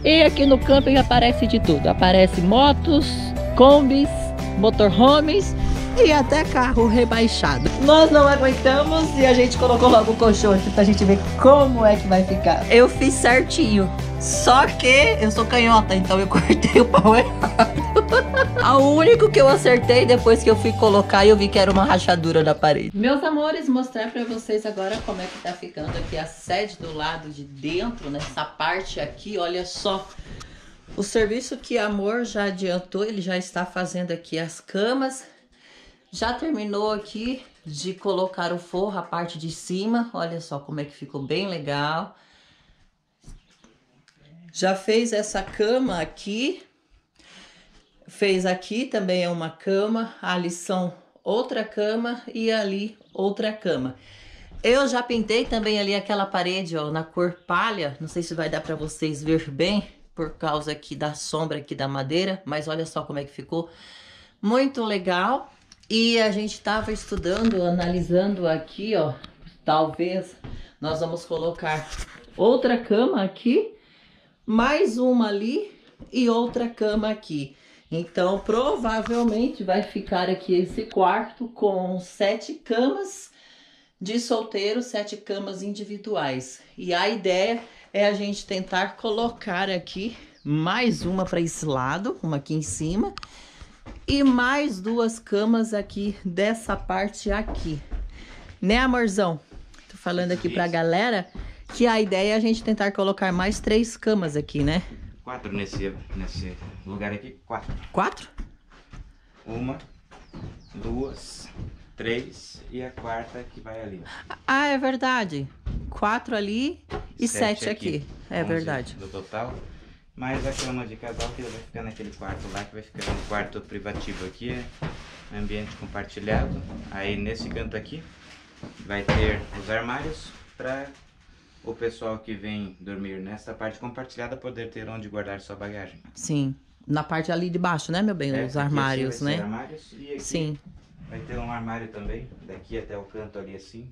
E aqui no camping aparece de tudo. Aparece motos, combis, motorhomes e até carro rebaixado. Nós não aguentamos e a gente colocou logo o colchão aqui pra gente ver como é que vai ficar. Eu fiz certinho. Só que eu sou canhota, então eu cortei o pau errado. O único que eu acertei depois que eu fui colocar, eu vi que era uma rachadura na parede. Meus amores, mostrar pra vocês agora como é que tá ficando aqui a sede do lado de dentro, nessa parte aqui, olha só. O serviço que Amor já adiantou, ele já está fazendo aqui as camas. Já terminou aqui de colocar o forro, a parte de cima. Olha só como é que ficou bem legal. Já fez essa cama aqui. Fez aqui também é uma cama. Ali são outra cama e ali outra cama. Eu já pintei também ali aquela parede, ó, na cor palha. Não sei se vai dar para vocês ver bem, por causa aqui da sombra aqui da madeira. Mas olha só como é que ficou. Muito legal. E a gente estava estudando, analisando aqui, ó. Talvez nós vamos colocar outra cama aqui, mais uma ali e outra cama aqui. Então, provavelmente vai ficar aqui esse quarto com 7 camas de solteiro, 7 camas individuais. E a ideia é a gente tentar colocar aqui mais uma para esse lado, uma aqui em cima. E mais 2 camas aqui dessa parte aqui. Né, amorzão? Tô falando aqui pra galera que a ideia é a gente tentar colocar mais 3 camas aqui, né? 4 nesse lugar aqui, 4. 4? 1, 2, 3 e a quarta que vai ali. Ah, é verdade. 4 ali e 7 aqui. É verdade. No total. Mas a cama de casal que vai ficar naquele quarto lá, que vai ficar um quarto privativo aqui, ambiente compartilhado. Aí nesse canto aqui vai ter os armários para o pessoal que vem dormir nessa parte compartilhada poder ter onde guardar sua bagagem. Sim, na parte ali de baixo, né, meu bem? Os armários, aqui né? Armários, e aqui sim. Vai ter um armário também, daqui até o canto ali assim.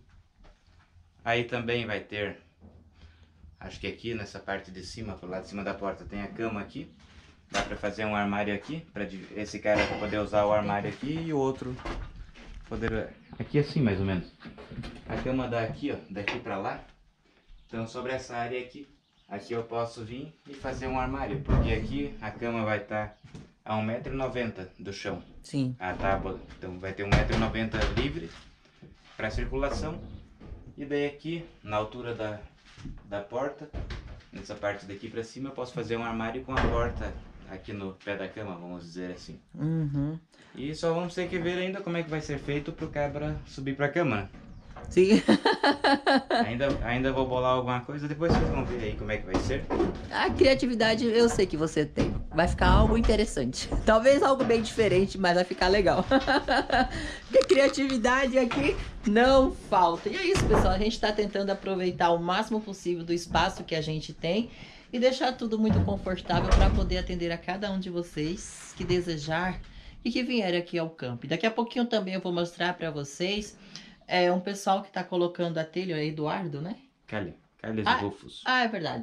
Aí também vai ter, acho que aqui nessa parte de cima, pro lado de cima da porta, tem a cama aqui. Dá pra fazer um armário aqui, para esse cara poder usar o armário aqui e o outro poder... Aqui assim mais ou menos. A cama dá aqui, ó, daqui pra lá. Então sobre essa área aqui, aqui eu posso vir e fazer um armário. Porque aqui a cama vai estar a 1,90 m do chão. Sim. A tábua, então vai ter 1,90 m livre para circulação. E daí aqui, na altura da porta, nessa parte daqui pra cima, eu posso fazer um armário com a porta aqui no pé da cama, vamos dizer assim. Uhum. E só vamos ter que ver ainda como é que vai ser feito pro cabra subir pra cama, né? Sim. ainda vou bolar alguma coisa, depois vocês vão ver aí como é que vai ser. A criatividade eu sei que você tem. Vai ficar algo interessante. Talvez algo bem diferente, mas vai ficar legal. Porque criatividade aqui não falta. E é isso, pessoal. A gente está tentando aproveitar o máximo possível do espaço que a gente tem e deixar tudo muito confortável para poder atender a cada um de vocês que desejar e que vier aqui ao campo. Daqui a pouquinho também eu vou mostrar para vocês um pessoal que está colocando a telha, é Eduardo, né? Calhas e Rufus. Ah, é verdade.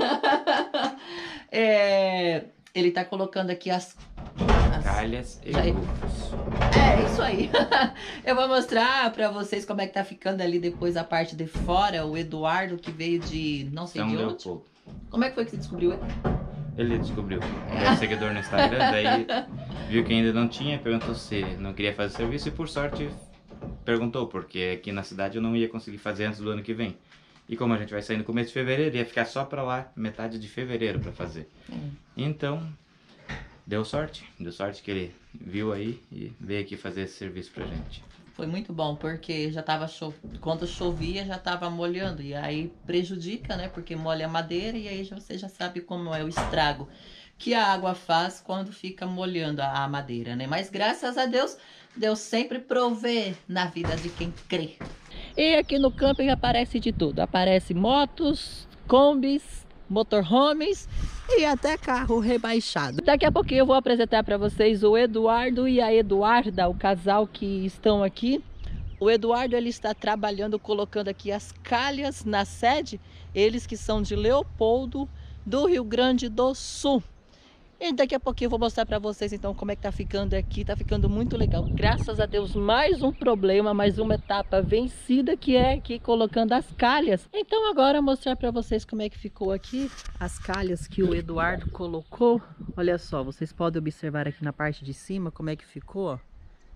Ele tá colocando aqui as Calhas e Rufus. É, isso aí. Eu vou mostrar pra vocês como é que tá ficando ali depois a parte de fora. O Eduardo que veio de não sei de onde. Como é que foi que você descobriu ele? Ele descobriu. Ele é seguidor no Instagram, daí viu que ainda não tinha, perguntou se não queria fazer serviço e por sorte perguntou, porque aqui na cidade eu não ia conseguir fazer antes do ano que vem. E como a gente vai sair no começo de fevereiro, ia ficar só pra lá, metade de fevereiro pra fazer. Então, deu sorte que ele viu aí e veio aqui fazer esse serviço pra gente. Foi muito bom, porque já tava quando chovia já tava molhando, e aí prejudica, né, porque molha a madeira e aí você já sabe como é o estrago que a água faz quando fica molhando a madeira, né? Mas graças a Deus, Deus sempre provê na vida de quem crê. E aqui no camping aparece de tudo. Aparece motos, combis, motorhomes e até carro rebaixado. Daqui a pouquinho eu vou apresentar para vocês o Eduardo e a Eduarda, o casal que estão aqui. O Eduardo, ele está trabalhando, colocando aqui as calhas na sede. Eles que são de Leopoldo, do Rio Grande do Sul. E daqui a pouquinho eu vou mostrar pra vocês então como é que tá ficando aqui. Tá ficando muito legal. Graças a Deus, mais um problema, mais uma etapa vencida, que é aqui colocando as calhas. Então agora mostrar pra vocês como é que ficou aqui as calhas que o Eduardo colocou. Olha só, vocês podem observar aqui na parte de cima como é que ficou, ó.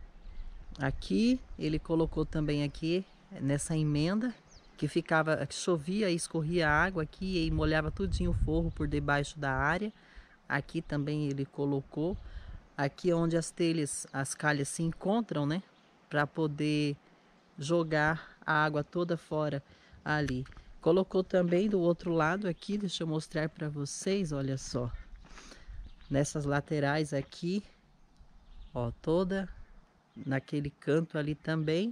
Aqui ele colocou também aqui nessa emenda que ficava, que chovia e escorria água aqui e molhava tudinho o forro por debaixo da área. Aqui também ele colocou, aqui onde as telhas, as calhas se encontram, né? Para poder jogar a água toda fora ali. Colocou também do outro lado aqui, deixa eu mostrar para vocês, olha só. Nessas laterais aqui, ó, toda naquele canto ali também.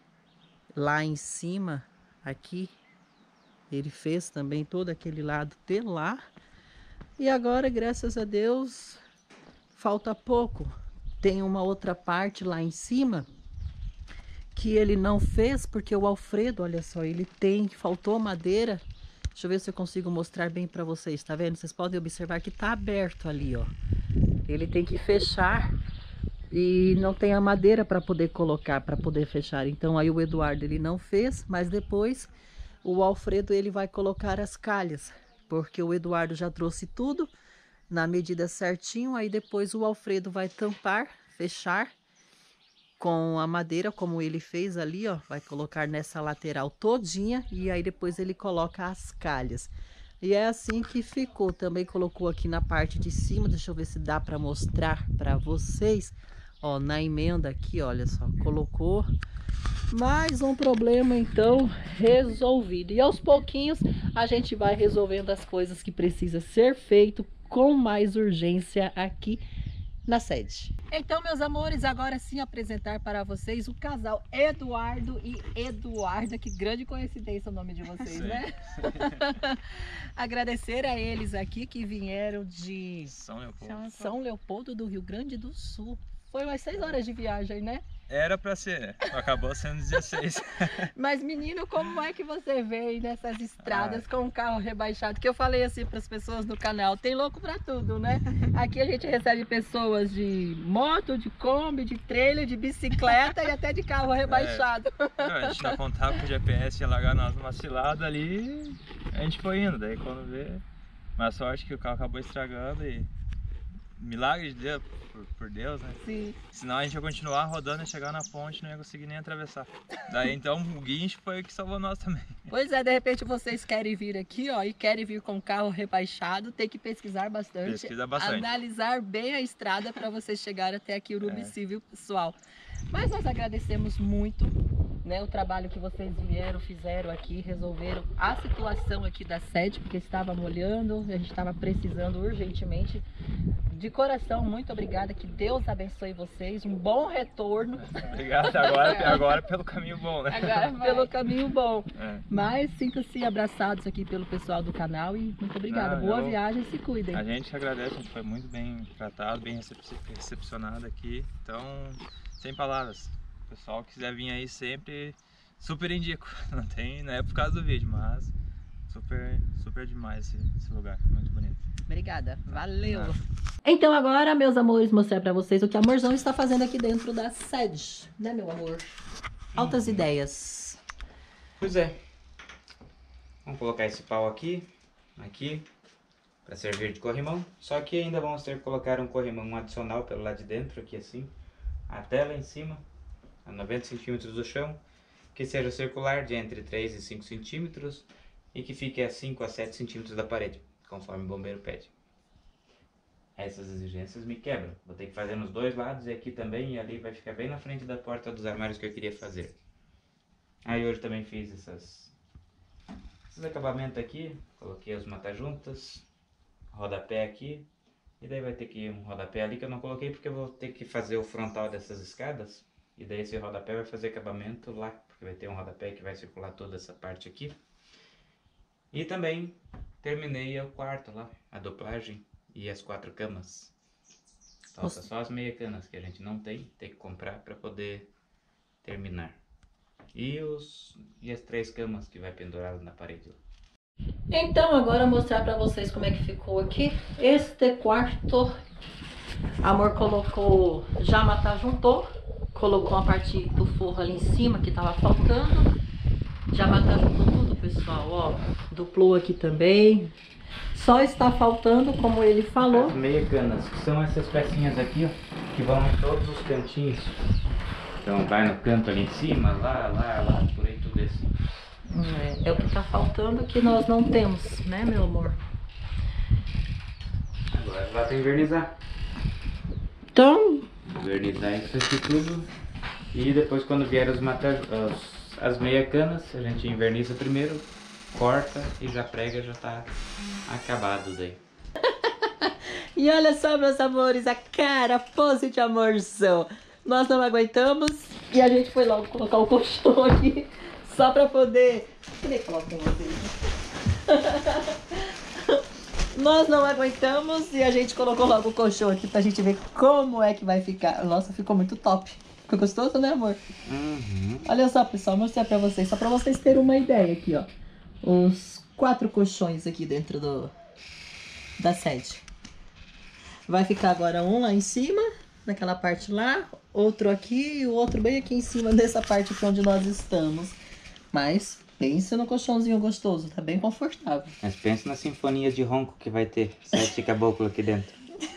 Lá em cima, aqui, ele fez também todo aquele lado telar. E agora, graças a Deus, falta pouco. Tem uma outra parte lá em cima que ele não fez, porque o Alfredo, olha só, ele tem, faltou madeira. Deixa eu ver se eu consigo mostrar bem para vocês, tá vendo? Vocês podem observar que tá aberto ali, ó. Ele tem que fechar e não tem a madeira para poder colocar, para poder fechar. Então aí o Eduardo ele não fez, mas depois o Alfredo ele vai colocar as calhas, porque o Eduardo já trouxe tudo na medida certinho, aí depois o Alfredo vai tampar, fechar com a madeira, como ele fez ali, ó, vai colocar nessa lateral todinha e aí depois ele coloca as calhas. E é assim que ficou. Também colocou aqui na parte de cima, deixa eu ver se dá para mostrar para vocês, ó, na emenda aqui, olha só, colocou mais um problema então resolvido. E aos pouquinhos a gente vai resolvendo as coisas que precisa ser feito com mais urgência aqui na sede. Então, meus amores, agora sim apresentar para vocês o casal Eduardo e Eduarda. Que grande coincidência o nome de vocês, sim, né? Agradecer a eles aqui que vieram de São Leopoldo do Rio Grande do Sul. Foi umas 6 horas de viagem, né? Era pra ser, acabou sendo 16. Mas menino, como é que você veio nessas estradas com um carro rebaixado? Que eu falei assim para as pessoas no canal, tem louco pra tudo, né? Aqui a gente recebe pessoas de moto, de Kombi, de trailer, de bicicleta e até de carro rebaixado. A gente não contava com o GPS, ia largar nós numa cilada ali, a gente foi indo, daí quando vê, mas sorte que o carro acabou estragando e milagre de Deus, por Deus, né? Sim. Senão a gente ia continuar rodando e chegar na ponte, não ia conseguir nem atravessar. Daí então o guincho foi o que salvou nós também. Pois é, de repente vocês querem vir aqui, ó, e querem vir com carro rebaixado, tem que pesquisar bastante. Pesquisa bastante. Analisar bem a estrada para vocês chegarem até aqui, Urubici, viu, pessoal? Mas nós agradecemos muito, né, o trabalho que vocês vieram, fizeram aqui, resolveram a situação aqui da sede, porque estava molhando, a gente estava precisando urgentemente. De coração, muito obrigada, que Deus abençoe vocês, um bom retorno. Obrigado, agora pelo caminho bom, né? Agora pelo caminho bom. Mas sintam-se abraçados aqui pelo pessoal do canal e muito obrigada. Boa viagem, se cuidem. A gente agradece, a gente foi muito bem tratado, bem recepcionado aqui, então, sem palavras. O pessoal que quiser vir aí sempre, super indico. Não é por causa do vídeo, mas super demais esse lugar, muito bonito. Obrigada, valeu! Então agora, meus amores, mostrar pra vocês o que a Amorzão está fazendo aqui dentro da sede, né, meu amor? Altas ideias. Pois é. Vamos colocar esse pau aqui, para servir de corrimão. Só que ainda vamos ter que colocar um corrimão adicional pelo lado de dentro, aqui assim, até lá em cima, a 90 centímetros do chão, que seja circular de entre 3 e 5 centímetros e que fique a 5 a 7 centímetros da parede, conforme o bombeiro pede. Essas exigências me quebram. Vou ter que fazer nos dois lados e aqui também, e ali vai ficar bem na frente da porta dos armários que eu queria fazer. Aí hoje também fiz esses acabamentos aqui, coloquei os mata-juntas, rodapé aqui, e daí vai ter que ir um rodapé ali que eu não coloquei porque eu vou ter que fazer o frontal dessas escadas, e daí esse rodapé vai fazer acabamento lá, porque vai ter um rodapé que vai circular toda essa parte aqui. E também terminei o quarto lá, a duplagem e as 4 camas. Falta só as meia canas que a gente não tem que comprar para poder terminar. E as 3 camas que vai pendurar na parede lá. Então agora eu vou mostrar pra vocês como é que ficou aqui. Este quarto, amor colocou, já juntou, colocou a parte do forro ali em cima que tava faltando. Já juntou tudo, pessoal, ó, duplou aqui também. Só está faltando, como ele falou, as meia canas, que são essas pecinhas aqui, ó, que vão em todos os cantinhos. Então vai no canto ali em cima, lá, por aí tudo assim. É o que tá faltando que nós não temos, né, meu amor? Agora lá tem vernizar. Então, Vernizar isso aqui tudo. E depois quando vier as meia canas, a gente inverniza primeiro, corta e já prega, já tá acabado daí. e olha só, meus amores, a cara, a pose de amorzão. Nós não aguentamos e a gente foi logo colocar o colchão aqui só pra poder... Queria falar com vocês. Nós não aguentamos e a gente colocou logo o colchão aqui pra gente ver como é que vai ficar. Nossa, ficou muito top. Ficou gostoso, né, amor? Uhum. Olha só, pessoal, vou mostrar pra vocês, só pra vocês terem uma ideia aqui, ó. Os 4 colchões aqui dentro da sede. Vai ficar agora um lá em cima, naquela parte lá, outro aqui e o outro bem aqui em cima dessa parte aqui onde nós estamos. Mas pense no colchãozinho gostoso, tá bem confortável. Mas pensa na sinfonia de ronco que vai ter 7 caboclos aqui dentro.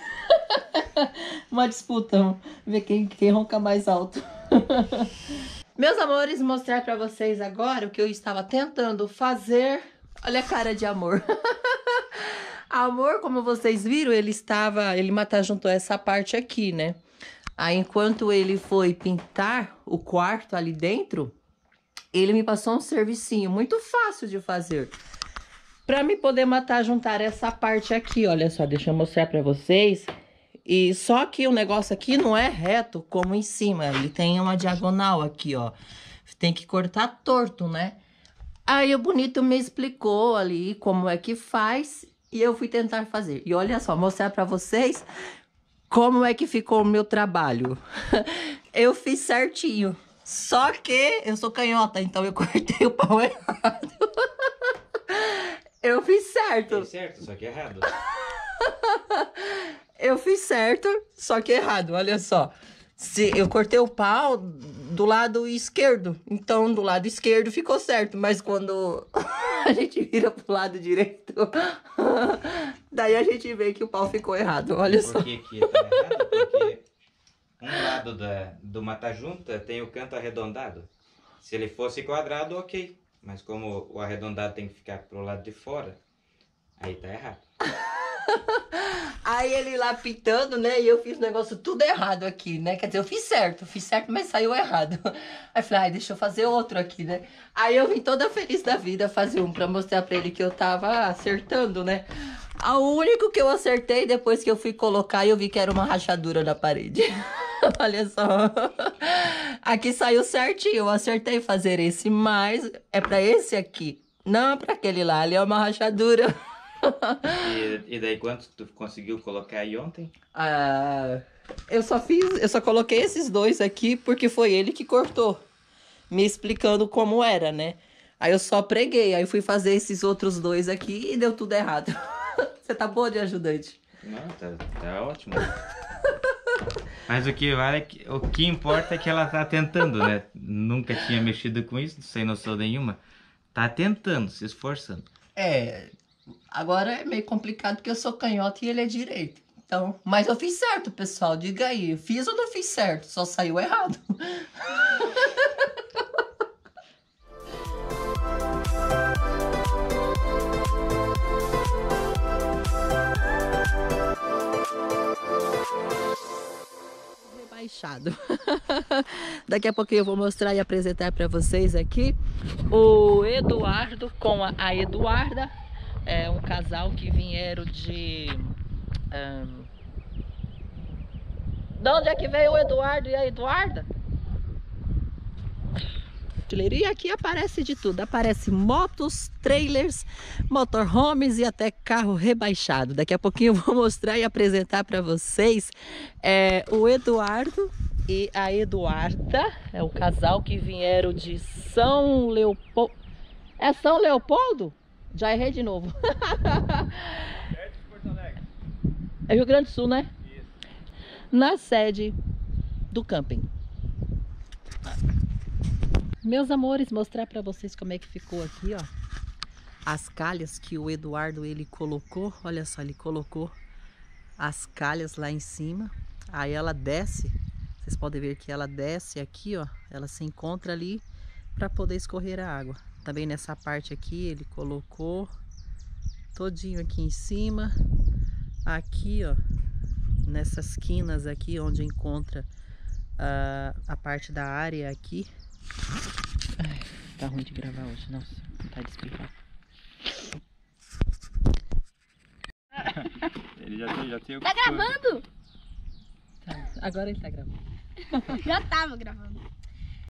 Uma disputa, ver quem ronca mais alto. Meus amores, mostrar pra vocês agora o que eu estava tentando fazer. Olha a cara de amor. Amor, como vocês viram, ele juntou essa parte aqui, né? Aí, enquanto ele foi pintar o quarto ali dentro, ele me passou um servicinho muito fácil de fazer. Pra me poder juntar essa parte aqui, olha só, deixa eu mostrar pra vocês. E só que o negócio aqui não é reto como em cima, ele tem uma diagonal aqui, ó. Tem que cortar torto, né? Aí o bonito me explicou ali como é que faz e eu fui tentar fazer. E olha só, mostrar pra vocês como é que ficou o meu trabalho. Eu fiz certinho, só que eu sou canhota, então eu cortei o pau errado. Eu fiz certo. Fez certo, só que errado. Eu fiz certo, só que errado, olha só. Eu cortei o pau do lado esquerdo, então do lado esquerdo ficou certo, mas quando a gente vira pro lado direito, daí a gente vê que o pau ficou errado, olha só. Por que que tá errado? Porque um lado do mata-junta tem o canto arredondado. Se ele fosse quadrado, ok. Mas como o arredondado tem que ficar pro lado de fora, aí tá errado. Aí ele lá pintando, né? E eu fiz o negócio tudo errado aqui, né? Quer dizer, eu fiz certo, mas saiu errado. Aí falei, deixa eu fazer outro aqui, né? Aí eu vim toda feliz da vida fazer um pra mostrar pra ele que eu tava acertando, né? O único que eu acertei depois que eu fui colocar, eu vi que era uma rachadura na parede. Olha só. Aqui saiu certinho, eu acertei fazer esse, mas é pra esse aqui, não pra aquele lá, ali é uma rachadura. E daí quantos tu conseguiu colocar aí ontem? Eu só coloquei esses 2 aqui porque foi ele que cortou, me explicando como era, né? Aí eu só preguei, aí fui fazer esses outros 2 aqui e deu tudo errado. Você tá boa de ajudante? Não, tá ótimo. Mas o que importa é que ela tá tentando, né? Nunca tinha mexido com isso, sem noção nenhuma. Tá tentando, se esforçando. Agora é meio complicado porque eu sou canhota e ele é direito. Então, mas eu fiz certo, pessoal. Diga aí, fiz ou não fiz certo? Só saiu errado. Rebaixado. Daqui a pouquinho eu vou mostrar e apresentar para vocês aqui o Eduardo com a Eduarda. É um casal que vieram de onde é que veio o Eduardo e a Eduarda? E aqui aparece de tudo, aparece motos, trailers, motorhomes e até carro rebaixado. Daqui a pouquinho eu vou mostrar e apresentar para vocês o Eduardo e a Eduarda. É o casal que vieram de São Leopoldo. É São Leopoldo? Já errei de novo. Perto de Porto Alegre. É Rio Grande do Sul, né? Isso. Na sede do camping. Meus amores, mostrar pra vocês como é que ficou aqui, ó. As calhas que o Eduardo ele colocou. Olha só, ele colocou as calhas lá em cima. Aí ela desce. Vocês podem ver que ela desce aqui, ó. Ela se encontra ali para poder escorrer a água. Também nessa parte aqui ele colocou todinho aqui em cima. Aqui, ó, nessas quinas aqui onde encontra a parte da área aqui. Ai, tá ruim de gravar hoje, nossa, tá de explicar. Ele já tem o Tá costume. gravando? Tá, agora ele tá gravando. Já tava gravando.